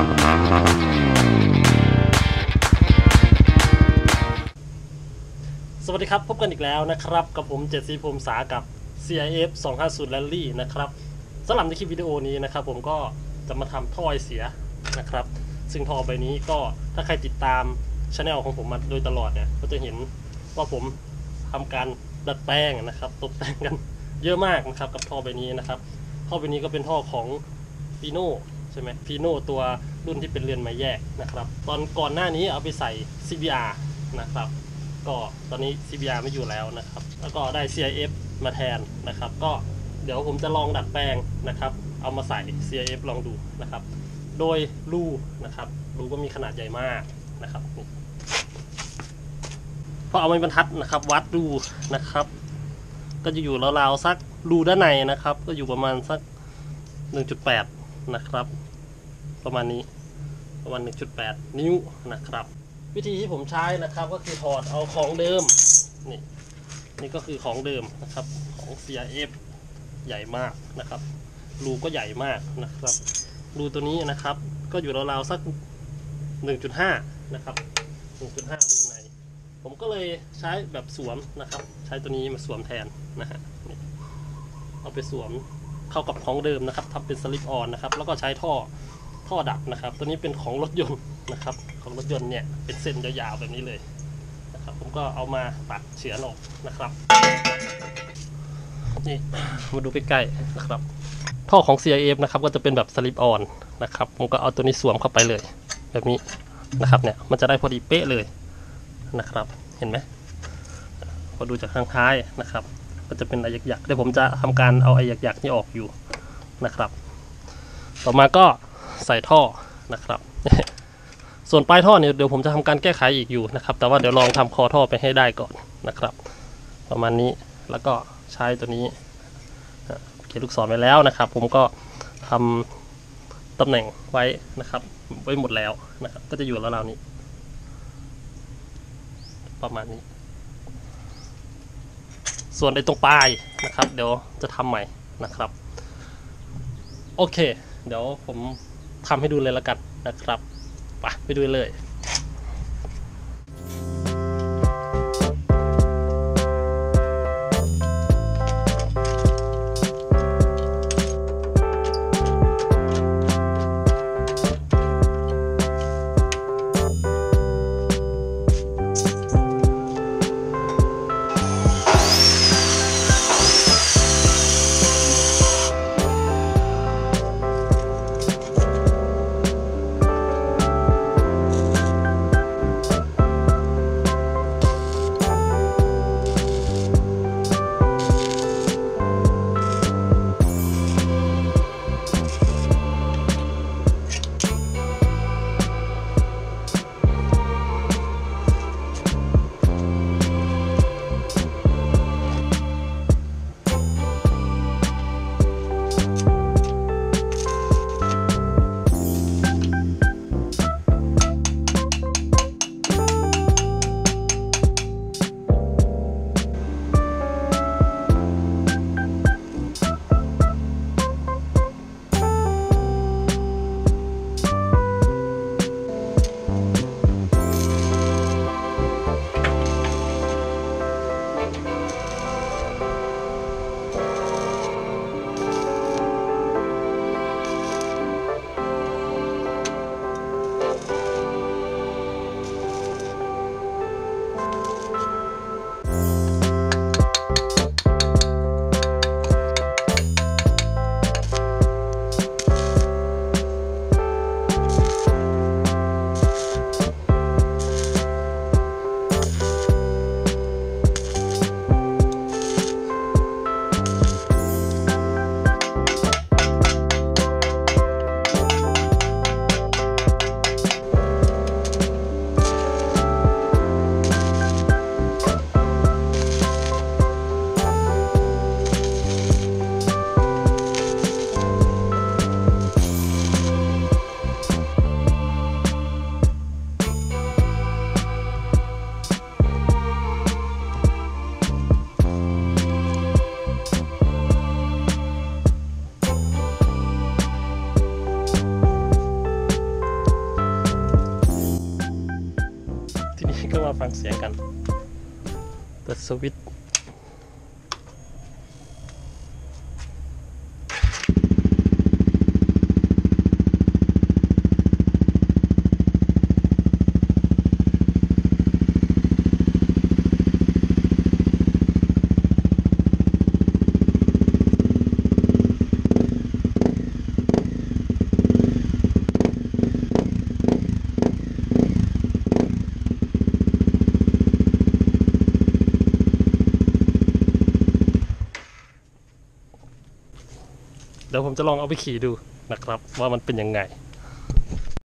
สวัสดีครับพบกันอีกแล้วนะครับกับผมเจษฎีพรหมสากับ CIF 250 Rally นะครับสำหรับในคลิปวิดีโอนี้นะครับผมก็จะมาทำท่อไอเสียนะครับซึ่งท่อใบนี้ก็ถ้าใครติดตามchannel ของผมมาโดยตลอดเนี่ยก็จะเห็นว่าผมทำการดัดแปลงนะครับตกแต่งกันเยอะมากนะครับกับท่อใบนี้นะครับท่อใบนี้ก็เป็นท่อของ Pino ใช่ไหม Pino ตัวรุ่นที่เป็นเรือนไม้แยกนะครับตอนก่อนหน้านี้เอาไปใส่ CBR นะครับก็ตอนนี้ CBR ไม่อยู่แล้วนะครับแล้วก็ได้ CIF มาแทนนะครับก็เดี๋ยวผมจะลองดัดแปลงนะครับเอามาใส่ CIF ลองดูนะครับโดยรูนะครับรูก็มีขนาดใหญ่มากนะครับพอเอาไม้บรรทัดนะครับวัดดูนะครับก็จะอยู่ราวๆสักรูด้านในนะครับก็อยู่ประมาณสัก 1.8 นะครับประมาณนี้ประมาณ 1.8 นิ้วนะครับวิธีที่ผมใช้นะครับก็คือถอดเอาของเดิมนี่ก็คือของเดิมนะครับของ CIF ใหญ่มากนะครับรูก็ใหญ่มากนะครับรูตัวนี้นะครับก็อยู่ราวๆสัก 1.5 นะครับ 1.5 รูในผมก็เลยใช้แบบสวมนะครับใช้ตัวนี้มาสวมแทนนะฮะเอาไปสวมเข้ากับของเดิมนะครับทำเป็นสลิปออนนะครับแล้วก็ใช้ท่อดับนะครับตัวนี้เป็นของรถยนต์นะครับของรถยนต์เนี่ยเป็นเส้นยาวๆแบบนี้เลยนะครับผมก็เอามาตัดเฉือนออกนะครับนี่มาดูใกล้ๆนะครับท่อของ CIF นะครับก็จะเป็นแบบสลิปออนนะครับผมก็เอาตัวนี้สวมเข้าไปเลยแบบนี้นะครับเนี่ยมันจะได้พอดีเป๊ะเลยนะครับเห็นไหมพอดูจากข้างท้ายนะครับก็จะเป็นไอ้หยักๆเดี๋ยวผมจะทำการเอาไอ้หยักๆนี่ออกอยู่นะครับต่อมาก็ใส่ท่อนะครับ ส่วนปลายท่อเนี่ยเดี๋ยวผมจะทำการแก้ไขอีกอยู่นะครับแต่ว่าเดี๋ยวลองทำคอท่อไปให้ได้ก่อนนะครับประมาณนี้แล้วก็ใช้ตัวนี้เขียนลูกศรไว้แล้วนะครับผมก็ทำตำแหน่งไว้นะครับไว้หมดแล้วนะครับก็จะอยู่ราวๆนี้ประมาณนี้ส่วนในตรงปลายนะครับเดี๋ยวจะทำใหม่นะครับโอเคเดี๋ยวผมทำให้ดูเลยแล้วกันนะครับไปดูเลยมาฟังเสียงกันเปิดสวิตช์เดี๋ยวผมจะลองเอาไปขี่ดูนะครับว่ามันเป็นยังไง